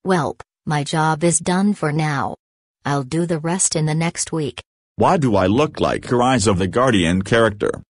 Welp, my job is done for now. I'll do the rest in the next week. Why do I look like her Eyes of the Guardian character?